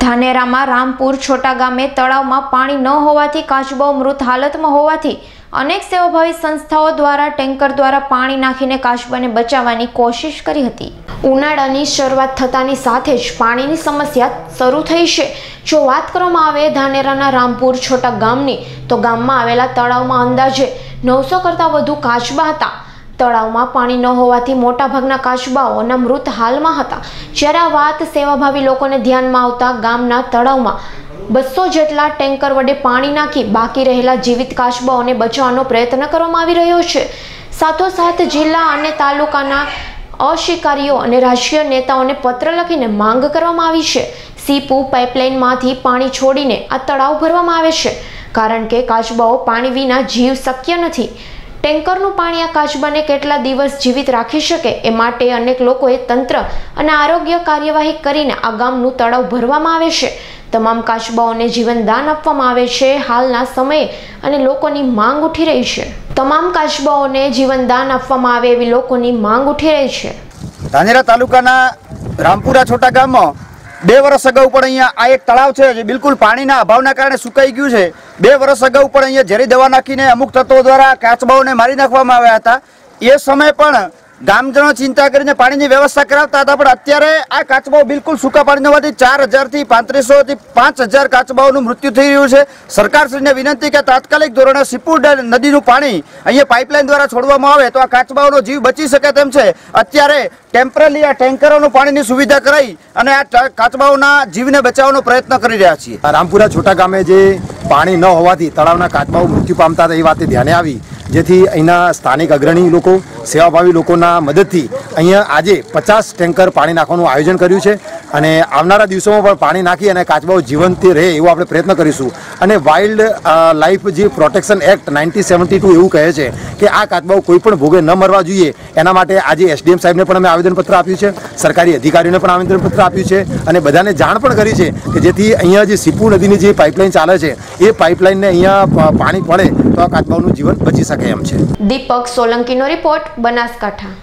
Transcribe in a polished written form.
ધાનેરામાં રામપુર છોટા ગામે તળાવમાં પાણી ન હોવાથી કાચબો મૃત હાલતમાં હોવાથી અનેક સેવાભાવી સંસ્થાઓ દ્વારા ટેન્કર દ્વારા પાણી નાખીને કાચબાને બચાવવાની કોશિશ કરી હતી। ઉનાળાની શરૂઆત થતાની સાથે જ પાણીની સમસ્યા શરૂ થઈ છે। જો વાત કરવામાં આવે ધાનેરાના રામપુર છોટા ગામની તો ગામમાં આવેલા તળાવમાં અંદાજે 900 કરતાં વધુ કાચબા હતા। તળાવમાં પાણી ન હોવાથી મોટાભાગના કાચબાઓના મૃત હાલમાં હતા। જ્યારે આ વાત સેવાભાવી લોકોને ધ્યાનમાં આવતા ગામના તળાવમાં 200 જેટલા ટેન્કર વડે પાણી નાખી બાકી રહેલા જીવિત કાચબાઓને બચાવવાનો પ્રયત્ન કરવામાં આવી રહ્યો છે। સાથોસાથ જિલ્લા અને તાલુકાના અધિકારીઓ અને રાજકીય નેતાઓને પત્ર લખીને માંગ કરવામાં આવી છે। સીપુ પાઇપલાઇનમાંથી પાણી છોડીને આ તળાવ ભરવામાં આવે છે, કારણ કે કાચબાઓ પાણી વિના જીવ શક્ય નથી। ટેન્કરનું પાણી આ કાચબાને કેટલા દિવસ જીવિત રાખી શકે એ માટે અનેક લોકોએ તંત્ર અને આરોગ્ય કાર્યવાહી કરીને આ ગામનું તળાવ ભરવામાં આવે છે। તમામ કાચબાઓને જીવનદાન આપવામાં આવે છે। હાલના સમયે અને લોકોની માંગ ઉઠી રહી છે। તમામ કાચબાઓને જીવનદાન આપવામાં આવે એવી લોકોની માંગ ઉઠી રહી છે। ધાનેરા તાલુકાના રામપુરા છોટા ગામમાં 2 વર્ષ અગાઉ પણ અહીંયા આ એક તળાવ છે જે બિલકુલ પાણીના અભાવના કારણે સુકાઈ ગયું છે। 2 વર્ષ અગાઉ પણ અહીંયા ઝેરી દવા નાખીને અમુક તત્વો દ્વારા કાચબાઓને મારી નાખવામાં આવ્યા હતા। એ સમયે પણ ગામજનો ચિંતા કરીને પાણીની વ્યવસ્થા કરાવતા હતા, પણ અત્યારે આ કાચબાઓ બિલકુલ સૂકા પાણી હોવાથી 4000 થી 3500 થી 5000 કાચબાઓનું મૃત્યુ થઈ રહ્યું છે। સરકારશ્રીને વિનંતી કે તાત્કાલિક ધોરણે સીપુ નદીનું પાણી અહીંયા પાઇપલાઇન દ્વારા છોડવામાં આવે તો આ કાચબાઓનો જીવ બચી શકે તેમ છે। અત્યારે ટેમ્પરરી આ ટેન્કરોનું પાણીની સુવિધા કરાવી અને આ કાચબાઓના જીવને બચાવવાનો પ્રયત્ન કરી રહ્યા છીએ। રામપુરા છોટા ગામે જે પાણી ન હોવાથી તળાવના કાચબાઓ મૃત્યુ પામતા હતા એ વાતે ધ્યાને આવી, જેથી અહીંના સ્થાનિક અગ્રણી લોકો, સેવાભાવી લોકોના મદદથી અહીંયા આજે 50 ટેન્કર પાણી નાખવાનું આયોજન કર્યું છે અને આવનારા દિવસોમાં પણ પાણી નાખી અને કાચબાઓ જીવંત રહે એવો આપણે પ્રયત્ન કરીશું। અને વાઇલ્ડ લાઈફ જે પ્રોટેક્શન એક્ટ 1972 એવું કહે છે કે આ કાચબાઓ કોઈ પણ ભોગે ન મરવા જોઈએ, એના માટે આજે એસડીએમ સાહેબને પણ અમે આવેદનપત્ર આપ્યું છે, સરકારી અધિકારીઓને પણ આવેદનપત્ર આપ્યું છે અને બધાને જાણ પણ કરી છે કે જેથી અહીંયા જે સીપુ નદીની જે પાઇપલાઇન ચાલે છે એ પાઇપલાઇનને અહીંયા પાણી પડે તો આ કાચબાઓનું જીવન બચી શકે એમ છે। દીપક સોલંકીનો રિપોર્ટ, બનાસકાંઠા।